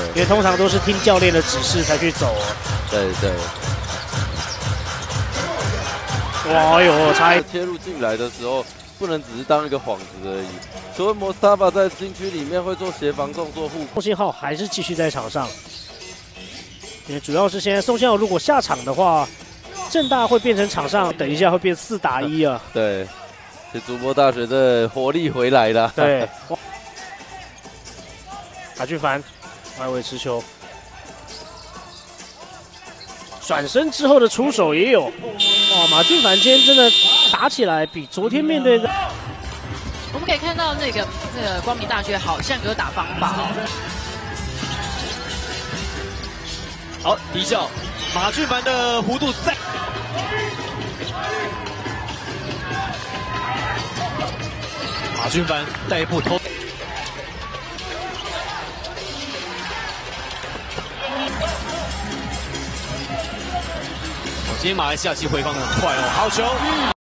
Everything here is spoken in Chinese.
因为通常都是听教练的指示才去走。 对。 哇哟，差一切入进来的时候，不能只是当一个幌子而已。所以摩斯塔巴在禁区里面会做协防动作互。 宋信浩还是继续在场上，因为主要是现在宋信浩如果下场的话，政大会变成场上，等一下会变4打1啊。 对，这筑波大学的活力回来了。 对，马俊凡外围持球。转身之后的出手也有，哇！马俊凡今天真的打起来比昨天面对的， 我们可以看到那个光明大学好像有打方法哦。 好，低效，马俊凡的弧度在。马俊凡带步偷。今天马来西亚其实回防的很快哦，好球！